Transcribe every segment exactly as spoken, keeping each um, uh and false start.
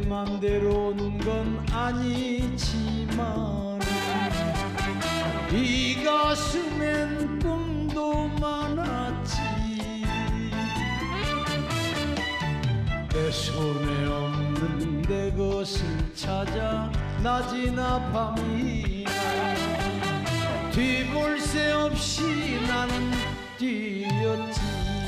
맘대로 온 건 아니지만 이 가슴엔 꿈도 많았지. 내 손에 없는 내 것을 찾아 낮이나 밤이나 뒤볼 새 없이 나는 뛰었지.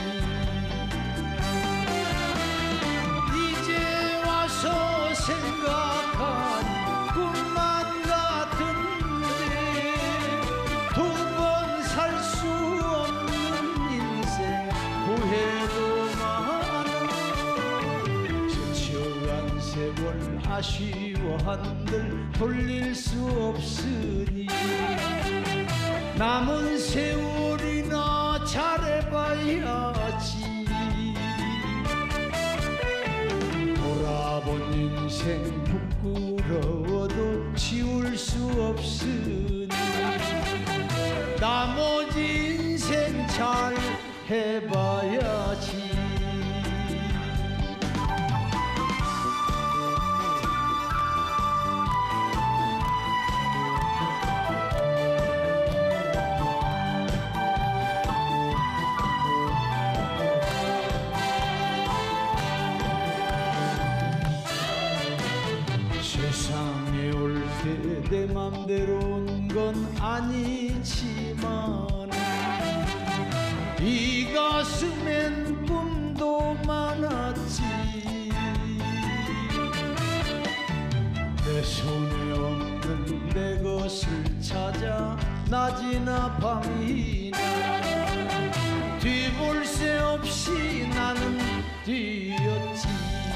이제 와서 생각하니 꿈만 같은데 두 번 살 수 없는 인생 후회도 많아. 스쳐간 세월 아쉬워한들 돌릴 수 없으니 남은 세월이나 잘해봐야지. 돌아본 인생 부끄러워도 지울 수 없으니 나머지 인생 잘 해봐야지. 세상에 올 때 내 맘대로 온 건 아니지만 이 가슴엔 꿈도 많았지. 내 손에 없는 내 것을 찾아 낮이나 밤이나 뒤볼 새 없이 나는 뛰었지.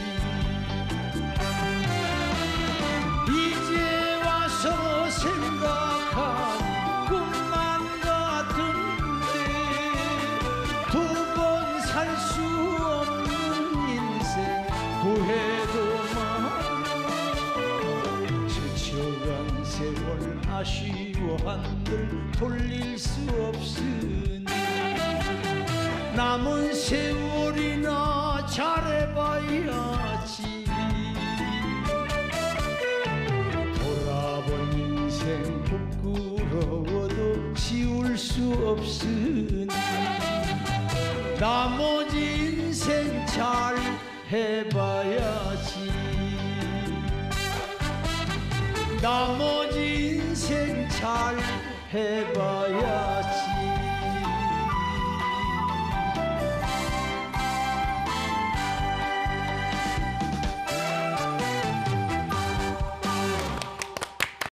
생각하니 꿈만 같은데 두 번 살 수 없는 인생 후회도 많아. 스쳐간 세월 아쉬워한들 돌릴 수 없으니 남은 세월이나 잘해봐야지. 인생 부끄러워도 지울 수 없으니 나머지 인생 잘 해봐야지. 나머지 인생 잘 해봐야지.